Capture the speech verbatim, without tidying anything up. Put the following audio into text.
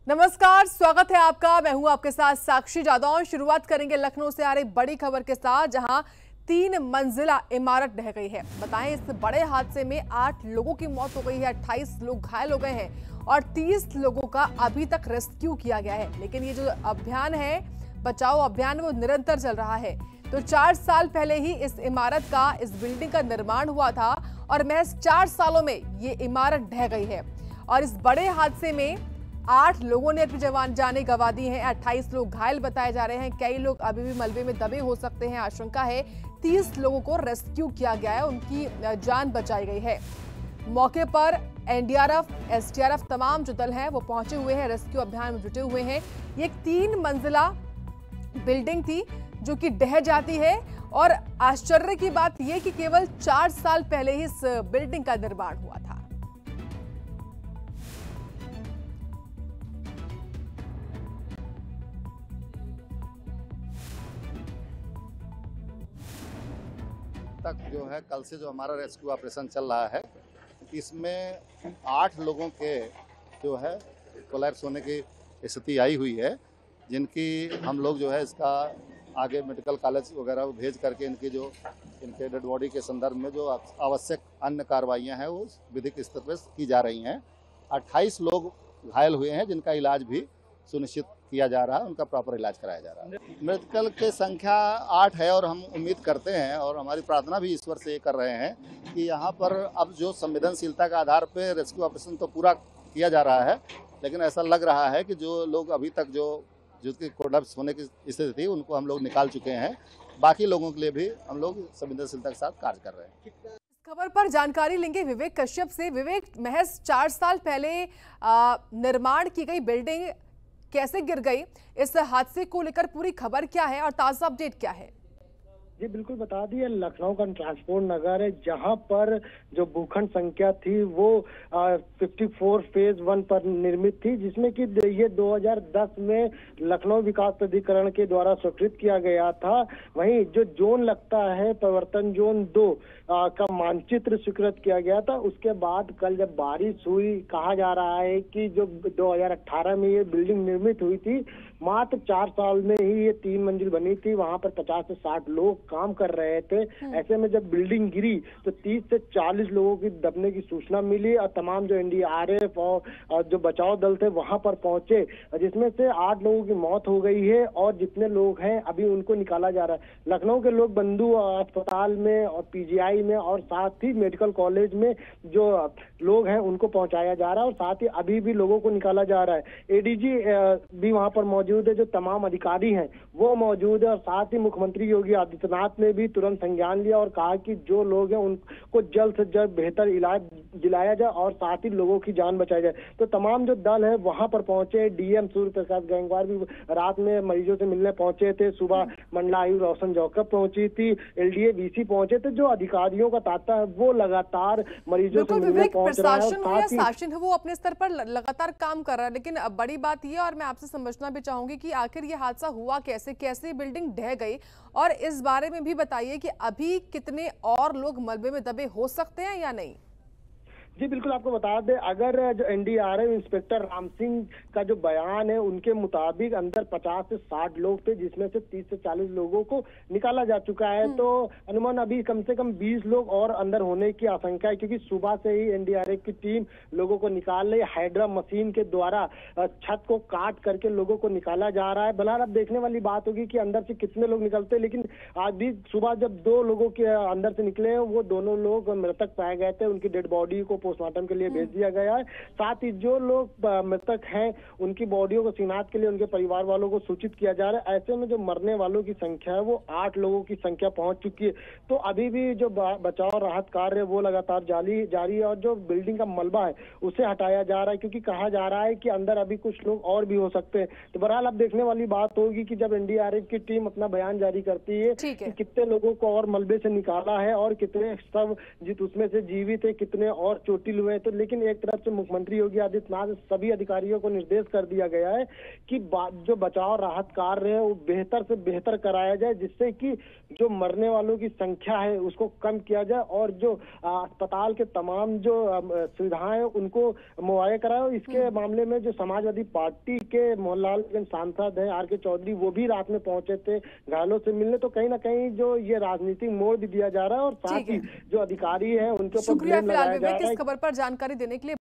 नमस्कार, स्वागत है आपका। मैं हूं आपके साथ साक्षी जादौन। शुरुआत करेंगे लखनऊ से आ रही बड़ी खबर के साथ, जहां तीन मंजिला इमारत ढह गई है। बताएं, इस बड़े हादसे में आठ लोगों की मौत हो गई है, अट्ठाईस लोग घायल हो गए हैं और तीस लोगों का अभी तक रेस्क्यू किया गया है। लेकिन ये जो अभियान है, बचाओ अभियान, वो निरंतर चल रहा है। तो चार साल पहले ही इस इमारत का, इस बिल्डिंग का निर्माण हुआ था और महज चार सालों में ये इमारत ढह गई है। और इस बड़े हादसे में आठ लोगों ने अपनी जवान जाने गंवा दी हैं, अट्ठाईस लोग घायल बताए जा रहे हैं। कई लोग अभी भी मलबे में दबे हो सकते हैं, आशंका है। तीस लोगों को रेस्क्यू किया गया है, उनकी जान बचाई गई है। मौके पर एनडीआरएफ, एसडीआरएफ, तमाम जो दल हैं वो पहुंचे हुए हैं, रेस्क्यू अभियान में जुटे हुए हैं। ये एक तीन मंजिला बिल्डिंग थी जो कि ढह जाती है और आश्चर्य की बात यह कि केवल चार साल पहले ही इस बिल्डिंग का निर्माण हुआ था। तक जो है कल से जो हमारा रेस्क्यू ऑपरेशन चल रहा है, इसमें आठ लोगों के जो है कोलैप्स होने की स्थिति आई हुई है, जिनकी हम लोग जो है इसका आगे मेडिकल कॉलेज वगैरह भेज करके इनकी जो इनके डेड बॉडी के संदर्भ में जो आवश्यक अन्य कार्रवाइयाँ हैं वो विधिक स्तर पर की जा रही हैं। अट्ठाईस लोग घायल हुए हैं, जिनका इलाज भी सुनिश्चित किया जा रहा है, उनका प्रॉपर इलाज कराया जा रहा है। मृतकों की संख्या आठ है और हम उम्मीद करते हैं और हमारी प्रार्थना भी ईश्वर से ये कर रहे हैं कि यहाँ पर अब जो संवेदनशीलता के आधार पर रेस्क्यू ऑपरेशन तो पूरा किया जा रहा है, लेकिन ऐसा लग रहा है कि जो लोग अभी तक जो जिसकी कोलैप्स होने की स्थिति थी उनको हम लोग निकाल चुके हैं। बाकी लोगों के लिए भी हम लोग संवेदनशीलता के साथ कार्य कर रहे हैं। खबर पर जानकारी लेंगे विवेक कश्यप से। विवेक, महज चार साल पहले निर्माण की गई बिल्डिंग कैसे गिर गई, इस हादसे को लेकर पूरी खबर क्या है और ताजा अपडेट क्या है? जी बिल्कुल बता दिए, लखनऊ का ट्रांसपोर्ट नगर है, जहां पर जो भूखंड संख्या थी वो चौवन फेज वन पर निर्मित थी, जिसमें कि ये दो हज़ार दस में लखनऊ विकास प्राधिकरण के द्वारा स्वीकृत किया गया था। वहीं जो जोन लगता है परिवर्तन जोन दो आ, का मानचित्र स्वीकृत किया गया था। उसके बाद कल जब बारिश हुई, कहा जा रहा है कि जो दो हज़ार अठारह में ये बिल्डिंग निर्मित हुई थी, मात्र चार साल में ही ये तीन मंजिल बनी थी। वहां पर पचास से साठ लोग काम कर रहे थे। ऐसे में जब बिल्डिंग गिरी तो तीस से चालीस लोगों की दबने की सूचना मिली और तमाम जो एनडीआरएफ और, और जो बचाव दल थे वहां पर पहुंचे, जिसमें से आठ लोगों की मौत हो गई है और जितने लोग हैं अभी उनको निकाला जा रहा है। लखनऊ के लोग बंधु अस्पताल में और पीजीआई में और साथ ही मेडिकल कॉलेज में जो लोग हैं उनको पहुंचाया जा रहा है और साथ ही अभी भी लोगों को निकाला जा रहा है। एडीजी भी वहां पर मौजूद है, जो तमाम अधिकारी हैं वो मौजूद है और साथ ही मुख्यमंत्री योगी आदित्यनाथ ने भी तुरंत संज्ञान लिया और कहा कि जो लोग हैं उनको जल्द से जल्द बेहतर इलाज दिलाया जाए और साथ ही लोगों की जान बचाई जाए। तो तमाम जो दल है वहां पर पहुंचे। डीएम सूर्य प्रसाद गंगवार भी रात में मरीजों से मिलने पहुंचे थे। सुबह मंडलायुक्त रोशन जौकब पहुंची थी, एलडीए वीसी पहुंचे थे। जो अधिकारियों का तांता है वो लगातार मरीजों से मिलने पहुंच रहा है। प्रशासन शासन है वो अपने स्तर पर लगातार काम कर रहा है, लेकिन अब बड़ी बात यह, और मैं आपसे समझना भी चाहूंगी कि आखिर ये हादसा हुआ कैसे, कैसे बिल्डिंग ढह गई, और इस बारे में भी बताइए कि अभी कितने और लोग मलबे में दबे हो सकते हैं या नहीं। जी बिल्कुल, आपको बता दें, अगर जो एनडीआरएफ इंस्पेक्टर राम सिंह का जो बयान है उनके मुताबिक अंदर पचास से साठ लोग थे, जिसमें से तीस से चालीस लोगों को निकाला जा चुका है। तो अनुमान अभी कम से कम बीस लोग और अंदर होने की आशंका है, क्योंकि सुबह से ही एनडीआरएफ की टीम लोगों को निकाल रही है। हाइड्रा मशीन के द्वारा छत को काट करके लोगों को निकाला जा रहा है। बहरहाल अब देखने वाली बात होगी कि अंदर से कितने लोग निकलते हैं, लेकिन आज भी सुबह जब दो लोगों के अंदर से निकले हैं वो दोनों लोग मृतक पाए गए थे। उनकी डेड बॉडी को पोस्टमार्टम के लिए भेज दिया गया है। साथ ही जो लोग मृतक हैं उनकी बॉडियों को शिनाख्त के लिए उनके परिवार वालों को सूचित किया जा रहा है। ऐसे में जो मरने वालों की संख्या है वो आठ लोगों की संख्या पहुंच चुकी है। तो अभी भी जो बचाव राहत कार्य है वो लगातार जारी जारी है और जो बिल्डिंग का मलबा है उसे हटाया जा रहा है, क्योंकि कहा जा रहा है कि अंदर अभी कुछ लोग और भी हो सकते हैं। तो बहरहाल अब देखने वाली बात होगी कि जब एनडीआरएफ की टीम अपना बयान जारी करती है कि कितने लोगों को और मलबे से निकाला है और कितने सब जित उसमें से जीवित है, कितने और चोटिल हुए। तो लेकिन एक तरफ से मुख्यमंत्री योगी आदित्यनाथ सभी अधिकारियों को निर्देश कर दिया गया है कि जो बचाव राहत कार्य है वो बेहतर से बेहतर कराया जाए, जिससे कि जो मरने वालों की संख्या है उसको कम किया जाए और जो अस्पताल के तमाम जो सुविधाएं उनको मुहैया कराए। इसके मामले में जो समाजवादी पार्टी के मोहनलालगंज सांसद हैं आर के चौधरी, वो भी रात में पहुंचे थे घायलों से मिलने। तो कहीं ना कहीं जो ये राजनीतिक मोड़ भी दिया जा रहा है और साथ ही जो अधिकारी है उनके ऊपर शुक्रिया ब्लेम फिलहाल लगाया जा विवेक रहा है। इस खबर पर जानकारी देने के लिए।